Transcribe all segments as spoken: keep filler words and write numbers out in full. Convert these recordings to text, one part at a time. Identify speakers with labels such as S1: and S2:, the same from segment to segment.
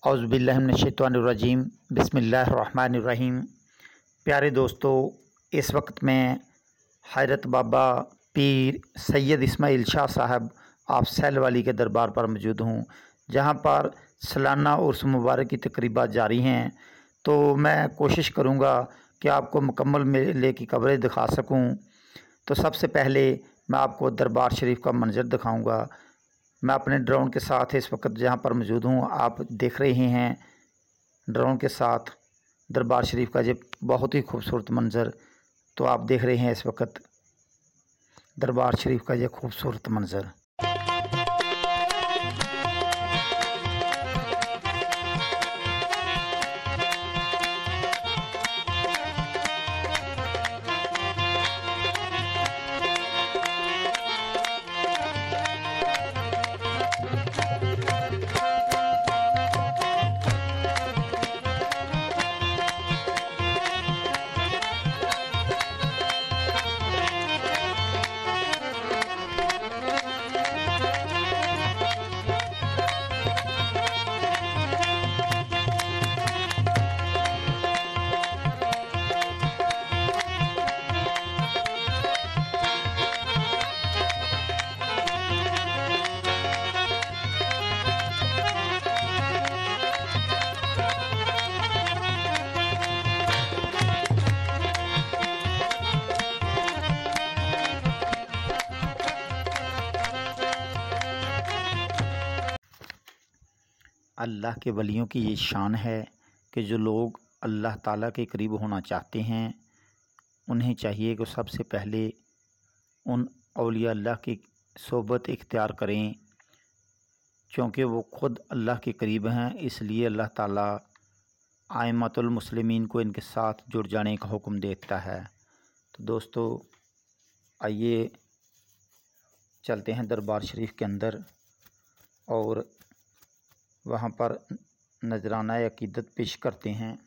S1: औज़ुबिल्लाहि मिनश्शैतानिर्रजीम बिस्मिल्लाहिर्रहमानिर्रहीम। प्यारे दोस्तों, इस वक्त मैं हज़रत बाबा पीर सैयद इस्माइल शाह साहब आप सिलवाली के दरबार पर मौजूद हूँ, जहाँ पर सालाना उर्स मुबारक की तकरीबात जारी हैं। तो मैं कोशिश करूँगा कि आपको मुकम्मल मेले की कवरेज दिखा सकूँ। तो सबसे पहले मैं आपको दरबार शरीफ का मंजर दिखाऊँगा। मैं अपने ड्रोन के साथ इस वक्त जहाँ पर मौजूद हूँ, आप देख रहे हैं ड्रोन के साथ दरबार शरीफ का ये बहुत ही खूबसूरत मंज़र। तो आप देख रहे हैं इस वक्त दरबार शरीफ का ये खूबसूरत मंज़र। अल्लाह के वलियों की ये शान है कि जो लोग अल्लाह ताला के करीब होना चाहते हैं, उन्हें चाहिए कि सबसे पहले उन औलिया अल्लाह की सोबत इख्तियार करें, क्योंकि वो ख़ुद अल्लाह के करीब हैं। इसलिए अल्लाह ताला आइम्मतुल मुस्लिमीन को इनके साथ जुड़ जाने का हुक्म देता है। तो दोस्तों, आइए चलते हैं दरबार शरीफ के अंदर और वहाँ पर नजराना अकीदत पेश करते हैं।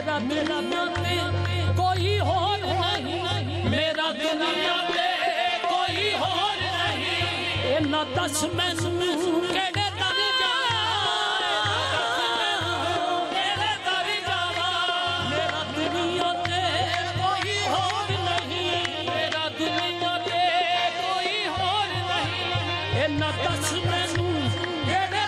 S2: मेरा दुनिया पे कोई और नहीं, मेरा दुनिया पे कोई और नहीं। ए ना दस मैनू केड़े दर जावां, केड़े दर जावां, मेरा दुनिया पे कोई और नहीं, मेरा दुनिया पे कोई और नहीं। ए ना दस मैनू केड़े